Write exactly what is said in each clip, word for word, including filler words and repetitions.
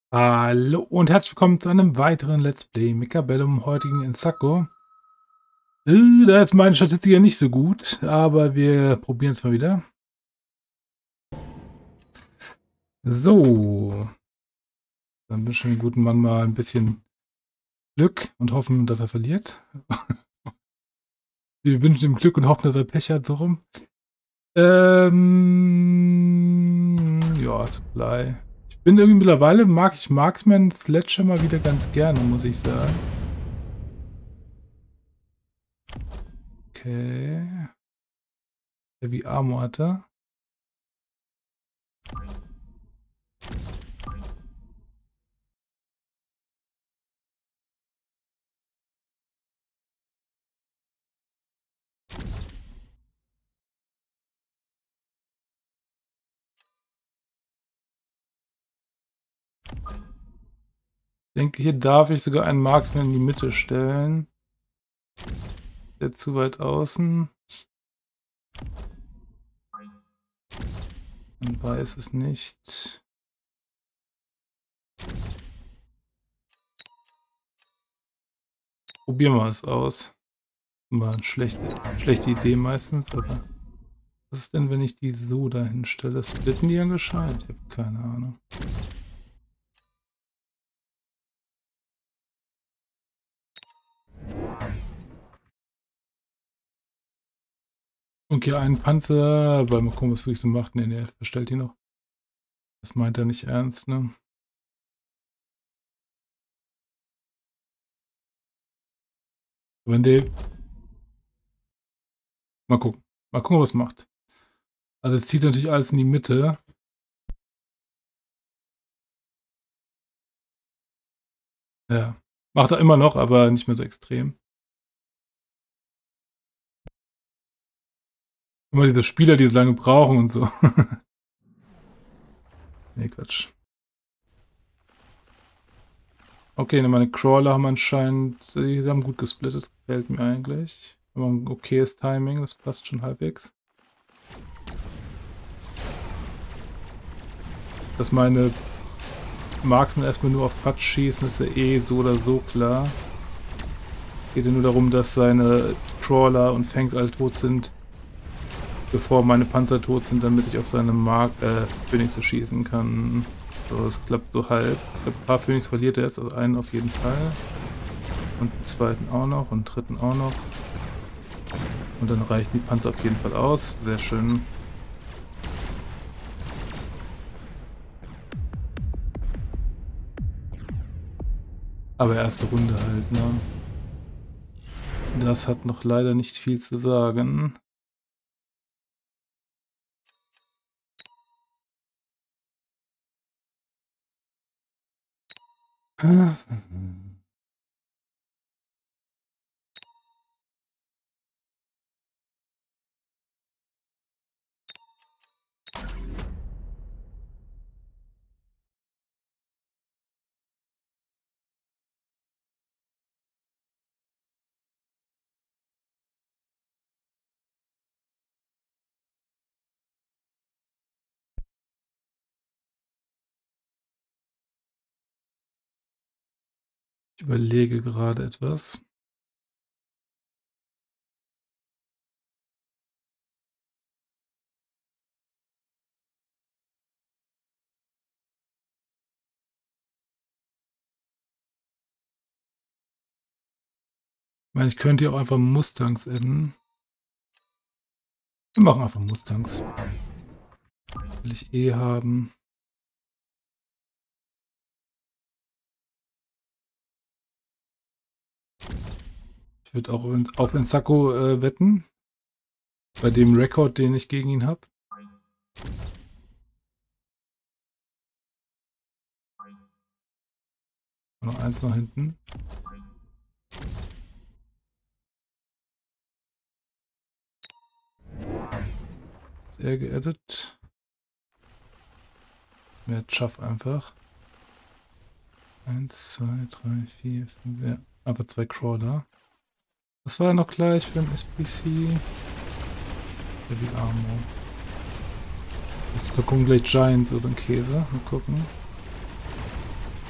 Hallo und herzlich willkommen zu einem weiteren Let's Play Mechabellum, heutigen in Sacco. Äh, da ist meine Statistik ja nicht so gut, aber wir probieren es mal wieder. So, dann wünschen wir dem guten Mann mal ein bisschen Glück und hoffen, dass er verliert. Wir wünschen ihm Glück und hoffen, dass er Pech hat, so rum. Ähm, ja, Supply. Ich bin irgendwie mittlerweile, mag ich Marksman Sledgehammer wieder ganz gerne, muss ich sagen. Okay. Heavy Armor hat er. Ich denke, hier darf ich sogar einen Marksman in die Mitte stellen. Der zu weit außen. Man weiß es nicht. Probieren wir es aus. Immer eine schlechte, schlechte Idee meistens, aber was ist denn, wenn ich die so dahin stelle? Splitten die ja gescheit? Ich habe keine Ahnung. Okay, ein Panzer, weil mal gucken, was wirklich so macht. Ne, ne, verstellt die noch. Das meint er nicht ernst, ne? Wenn der... Mal gucken. Mal gucken, was es macht. Also es zieht natürlich alles in die Mitte. Ja. Macht er immer noch, aber nicht mehr so extrem. Immer diese Spieler, die so lange brauchen und so. Nee, Quatsch. Okay, ne, meine Crawler haben anscheinend, die haben gut gesplittet, das gefällt mir eigentlich. Aber ein okayes Timing, das passt schon halbwegs. Dass meine Marksman erstmal nur auf Patch schießen, ist ja eh so oder so klar. Geht ja nur darum, dass seine Crawler und Fangs alle tot sind, bevor meine Panzer tot sind, damit ich auf seine Mark äh, Phoenix schießen kann. So, das klappt so halb. Ich glaube, ein paar Phoenix verliert er jetzt, also einen auf jeden Fall. Und den zweiten auch noch und den dritten auch noch. Und dann reichen die Panzer auf jeden Fall aus. Sehr schön. Aber erste Runde halt, ne? Das hat noch leider nicht viel zu sagen. Ich überlege gerade etwas. Ich meine, ich könnte ja auch einfach Mustangs adden. Wir machen einfach Mustangs. Will ich eh haben. Ich würde auch in, auch in Sacco äh, wetten. Bei dem Rekord, den ich gegen ihn habe. Noch eins nach hinten. Sehr geaddet. Mehr Schaff einfach. Eins, zwei, drei, vier, fünf. Ja, einfach zwei Crawler. Was war noch gleich für ein S P C? Heavy Armor. Jetzt gucken gleich Giant, also ein Käse. Mal gucken.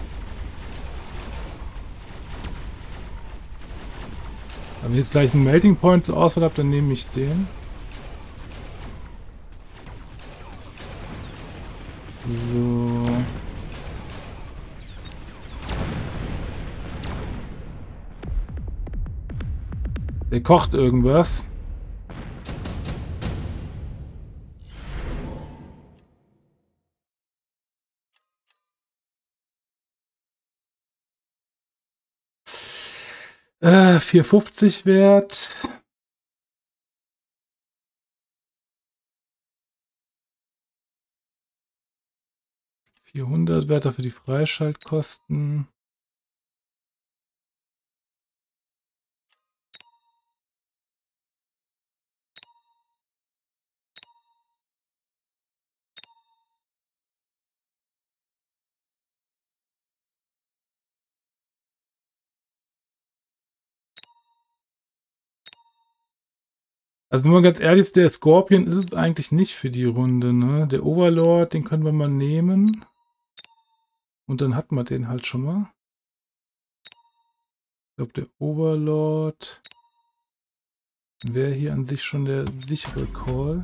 Wenn ich jetzt gleich einen Melting Point zur Auswahl habe, dann nehme ich den. So. Der kocht irgendwas. Äh, vier fünfzig wert. vierhundert Wert für die Freischaltkosten. Also wenn man ganz ehrlich ist, der Scorpion ist es eigentlich nicht für die Runde, ne? Der Overlord, den können wir mal nehmen. Und dann hat man den halt schon mal. Ich glaube, der Overlord wäre hier an sich schon der sichere Call.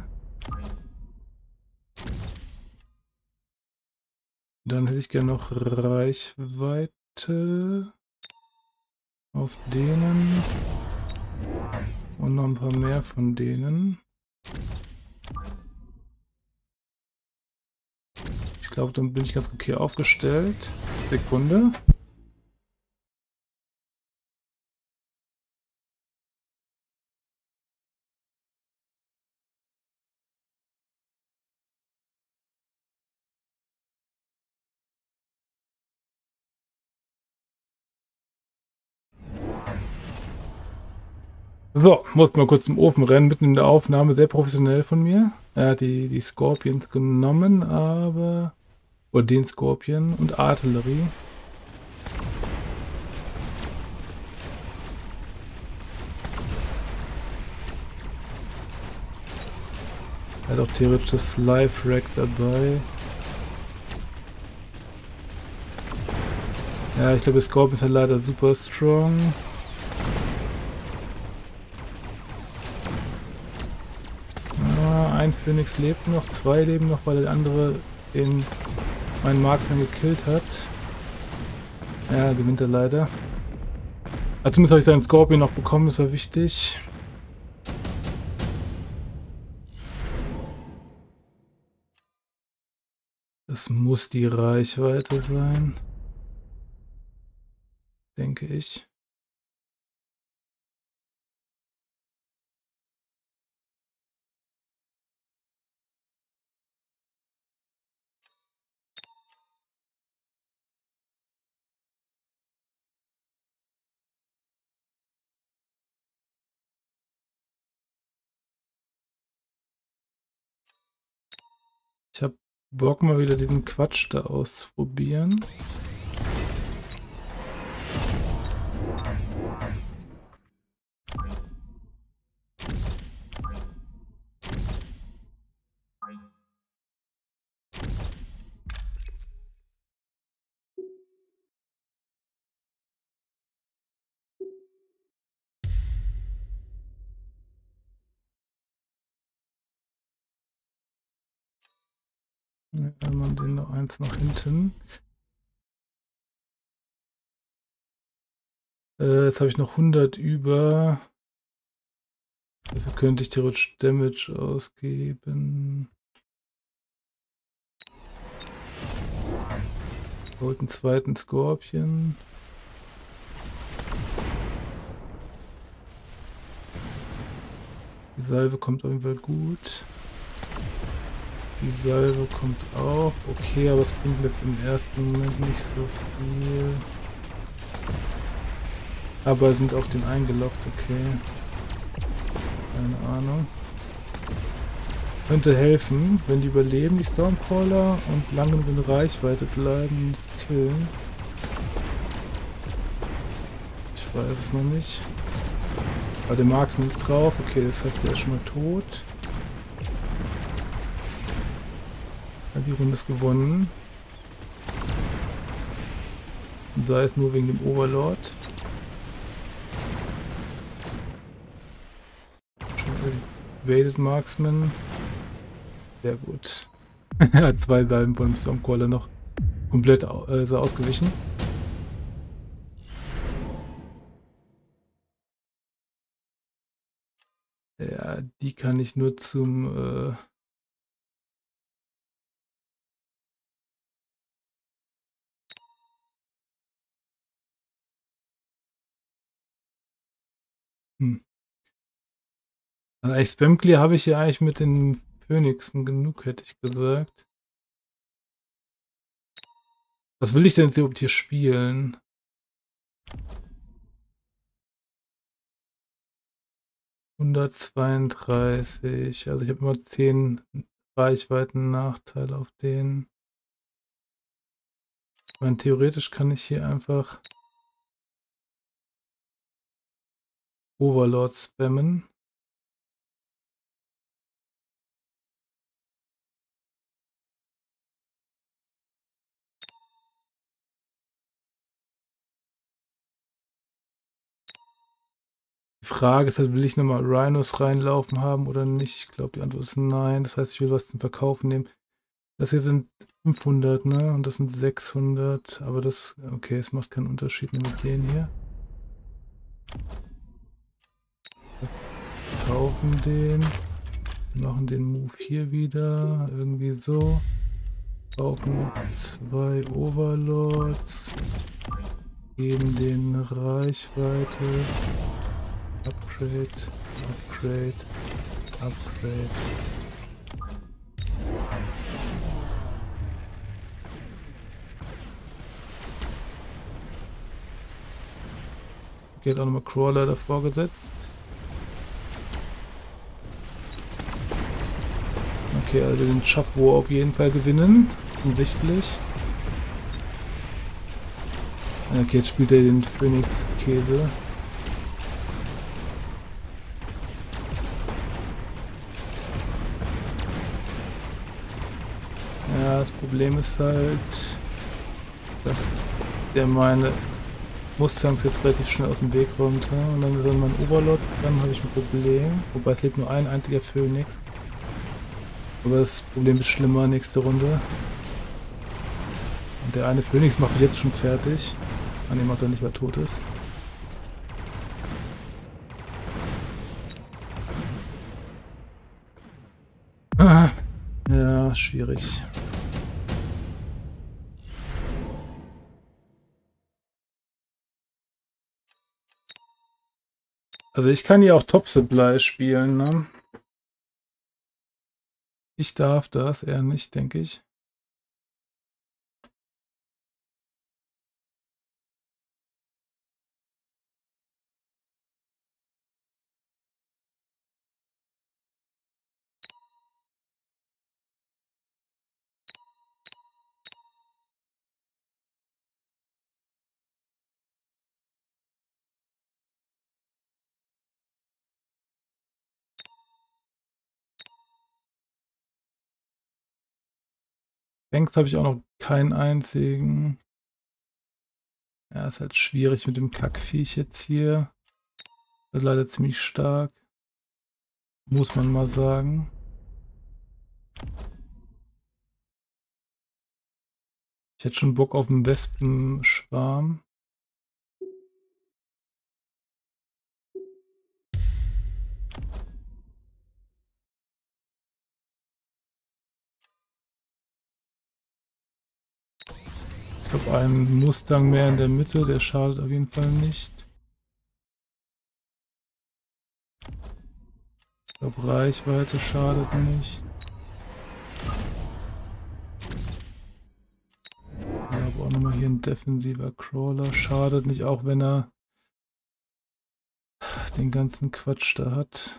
Dann hätte ich gerne noch Reichweite auf denen. Und noch ein paar mehr von denen. Ich glaube, dann bin ich ganz okay aufgestellt. Sekunde. So, muss mal kurz zum Ofen rennen, mitten in der Aufnahme, sehr professionell von mir. Er hat die, die Scorpions genommen, aber... Oder den Scorpion und Artillerie. Er hat auch theoretisch das Life-Rack dabei. Ja, ich glaube, der Scorpion ist halt leider super strong. Ein Phoenix lebt noch, zwei leben noch, weil der andere den meinen Marksman gekillt hat. Ja, gewinnt er leider. Aber zumindest habe ich seinen Scorpion noch bekommen, ist ja wichtig. Das muss die Reichweite sein. Denke ich. Ich habe Bock, mal wieder diesen Quatsch da auszuprobieren. Wenn man den noch eins nach hinten. Äh, jetzt habe ich noch hundert über. Dafür könnte ich theoretisch Damage ausgeben. Holt einen zweiten Scorpion. Die Salve kommt auf jeden Fall gut. Die Salve kommt auch. Okay, aber es bringt jetzt im ersten Moment nicht so viel. Aber sind auf den eingeloggt, okay. Keine Ahnung. Könnte helfen, wenn die überleben, die Stormcaller, und lange in Reichweite bleiben und killen. Ich weiß es noch nicht. Aber der Marksman ist drauf. Okay, das heißt, der ist schon mal tot. Ja, die Runde ist gewonnen. Und sei es nur wegen dem Overlord. Evaded Marksman. Sehr gut. Er hat zwei Salben von dem Stormcaller noch komplett äh, ist er ausgewichen. Ja, die kann ich nur zum... Äh hm. Also eigentlich Spam Clear habe ich ja eigentlich mit den Phönixen genug, hätte ich gesagt. Was will ich denn jetzt überhaupt hier spielen? hundertzweiunddreißig. Also ich habe immer zehn Reichweiten Nachteil auf den. Ich meine, theoretisch kann ich hier einfach Overlord spammen. Die Frage ist halt, will ich nochmal Rhinos reinlaufen haben oder nicht? Ich glaube, die Antwort ist nein. Das heißt, ich will was zum Verkaufen nehmen. Das hier sind fünfhundert, ne? Und das sind sechshundert. Aber das, okay, es macht keinen Unterschied mit denen hier. Wir kaufen den. Wir machen den Move hier wieder. Irgendwie so. Kaufen zwei Overlords. Geben den Reichweite. Upgrade, Upgrade, Upgrade. Geht auch nochmal Crawler davor gesetzt. Okay, also den Schaff War auf jeden Fall gewinnen. Offensichtlich. Okay, jetzt spielt er den Phoenix-Käse. Ja, das Problem ist halt, dass der meine Mustangs jetzt relativ schnell aus dem Weg räumt. Und dann ist dann mein Overlord, dann habe ich ein Problem. Wobei es lebt nur ein einziger Phoenix. Aber das Problem ist schlimmer nächste Runde. Und der eine Phoenix macht mich jetzt schon fertig. An dem macht er nicht, weil er tot ist. Ah, ja, schwierig. Also ich kann hier auch Top Supply spielen, ne? Ich darf das, er nicht, denke ich. Banks habe ich auch noch keinen einzigen. Ja, ist halt schwierig mit dem Kackviech jetzt hier. Das ist leider ziemlich stark. Muss man mal sagen. Ich hätte schon Bock auf einen Wespenschwarm. Ich glaube, ein Mustang mehr in der Mitte, der schadet auf jeden Fall nicht. Ich glaube, Reichweite schadet nicht. Ja, aber auch nochmal hier ein defensiver Crawler. Schadet nicht, auch wenn er den ganzen Quatsch da hat.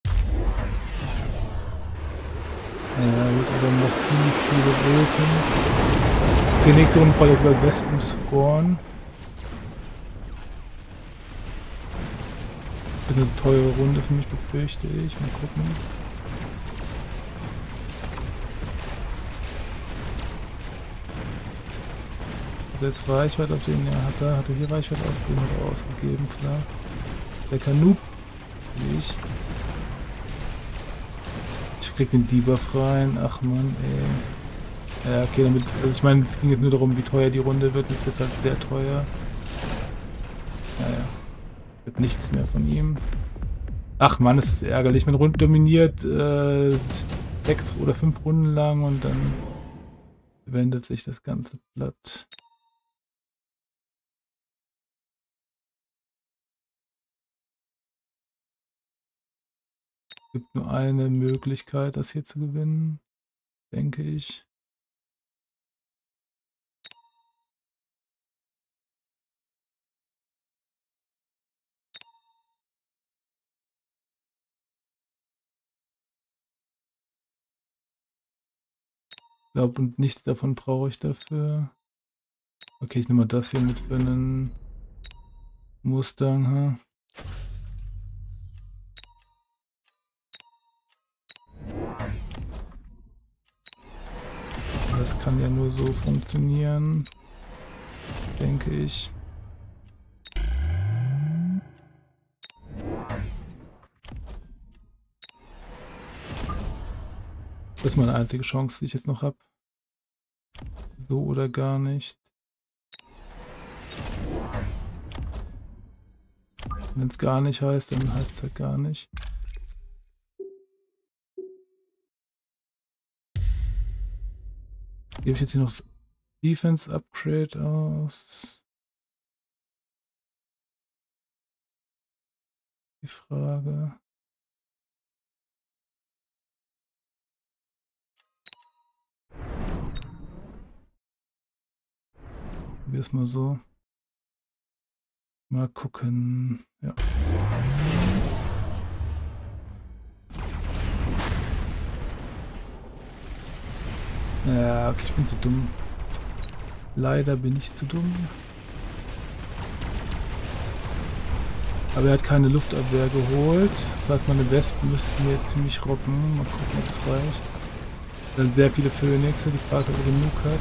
Ja, gut, aber massiv viele Vulkans. Okay, nächste Runde brauche ich über Wespen scoren. Das ist eine teure Runde für mich, befürchte ich. Mal gucken. Hat er jetzt Reichweite auf den? Ja, hat er. Hat er hier Reichweite ausgegeben? Hat er ausgegeben, klar. Der kann Noob, wie ich. Kriegt den Debuff rein. Ach man, ey. Ja, okay, damit. Also ich meine, es ging jetzt nur darum, wie teuer die Runde wird. Jetzt wird es halt sehr teuer. Naja. Wird nichts mehr von ihm. Ach man, es ist ärgerlich. Man rund dominiert äh, sechs oder fünf Runden lang und dann wendet sich das ganze Blatt. Es gibt nur eine Möglichkeit, das hier zu gewinnen, denke ich. Ich glaube, und nichts davon brauche ich dafür. Okay, ich nehme mal das hier mit für einen Mustang. Ha? Das kann ja nur so funktionieren, denke ich. Das ist meine einzige Chance, die ich jetzt noch habe. So oder gar nicht. Wenn es gar nicht heißt, dann heißt es halt gar nicht. Gebe ich jetzt hier noch das Defense Upgrade aus? Die Frage. Probier es mal so. Mal gucken. Ja. Ja, okay, ich bin zu dumm. Leider bin ich zu dumm. Aber er hat keine Luftabwehr geholt. Das heißt, meine Wespen müssten mir ziemlich rocken. Mal gucken, ob es reicht. Da sind sehr viele Phönixe. Die Frage, ob er genug hat.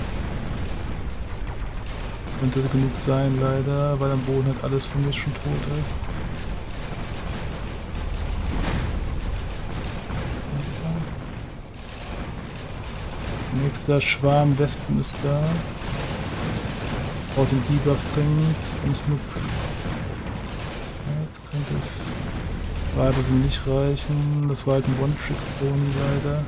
Könnte genug sein, leider, weil am Boden halt alles von mir schon tot ist. Nächster Schwarm Wespen ist da. Braucht den Debuff dringend. Und genug. Ja, jetzt könnte es gerade so nicht reichen. Das war halt ein One-Trick-Pony leider.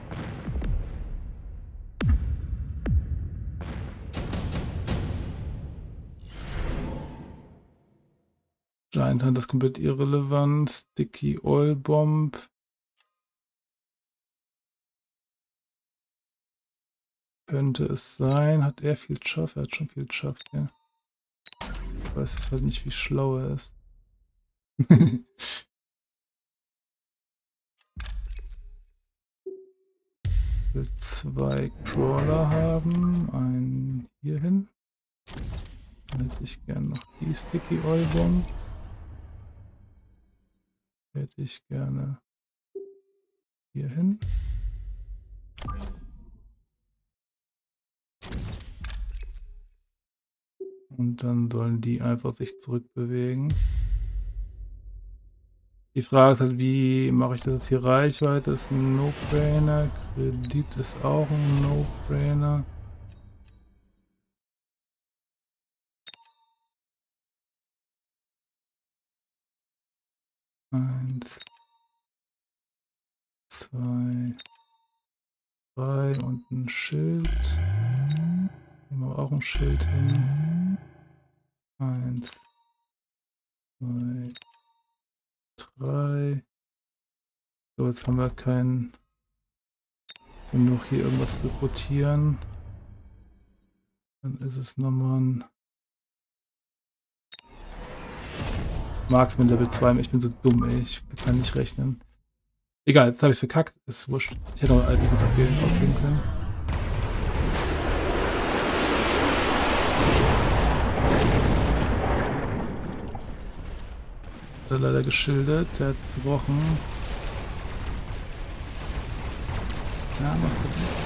Giant Hunt ist komplett irrelevant. Sticky Oil Bomb. Könnte es sein. Hat er viel Schaff? Er hat schon viel Schaff, ja. Ich weiß jetzt halt nicht, wie schlau er ist. Ich will zwei Crawler haben. Einen hier hin. Dann hätte ich gerne noch die Sticky Oil Bomb. Hätte ich gerne hier hin. Und dann sollen die einfach sich zurückbewegen. Die Frage ist halt, wie mache ich das jetzt hier? Reichweite ist ein No-Brainer. Kredit ist auch ein No-Brainer. Eins, zwei, drei und ein Schild. Nehmen wir auch ein Schild hin. Eins, zwei, drei. So, jetzt haben wir keinen genug hier irgendwas rekrutieren. Dann ist es nochmal ein Marksman Level zwei. Ich bin so dumm, ey. Ich kann nicht rechnen. Egal, jetzt habe ich es verkackt. Ist wurscht. Ich hätte auch all dieses abwählen, ausgeben können. Hat er leider geschildert. Der hat gebrochen. Ja, mal gucken.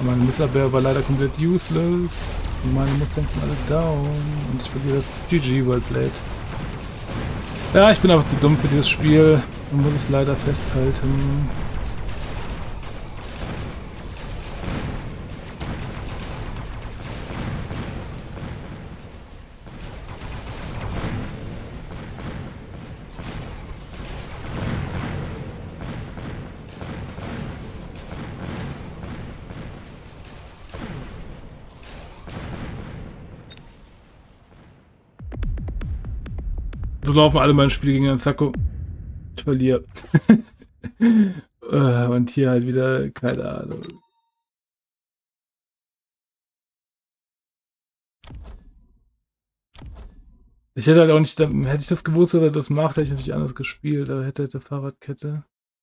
Meine Missabwehr war leider komplett useless. Und meine Mustangs sind alle down. Und ich verliere das G G Well Played. Ja, ich bin einfach zu dumm für dieses Spiel. Man muss es leider festhalten. So laufen alle meine Spiele gegen den Zacko. Ich verliere. Und hier halt wieder, keine Ahnung. Ich hätte halt auch nicht, hätte ich das gewusst, dass er das macht, hätte ich natürlich anders gespielt, aber hätte hätte Fahrradkette.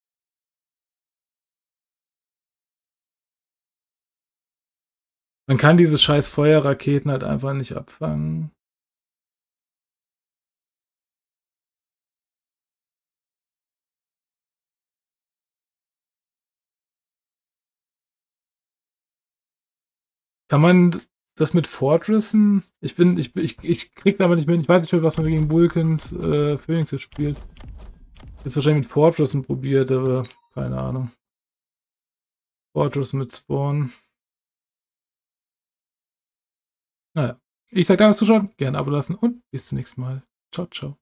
Man kann diese scheiß Feuerraketen halt einfach nicht abfangen. Kann man das mit Fortressen? Ich bin, ich, ich, ich krieg da aber nicht mehr, ich weiß nicht, was man gegen Vulcans äh, Phoenix jetzt spielt. Jetzt wahrscheinlich mit Fortressen probiert, aber keine Ahnung. Fortress mit Spawn. Naja. Ich sag danke fürs Zuschauen, gerne Abo lassen und bis zum nächsten Mal. Ciao, ciao.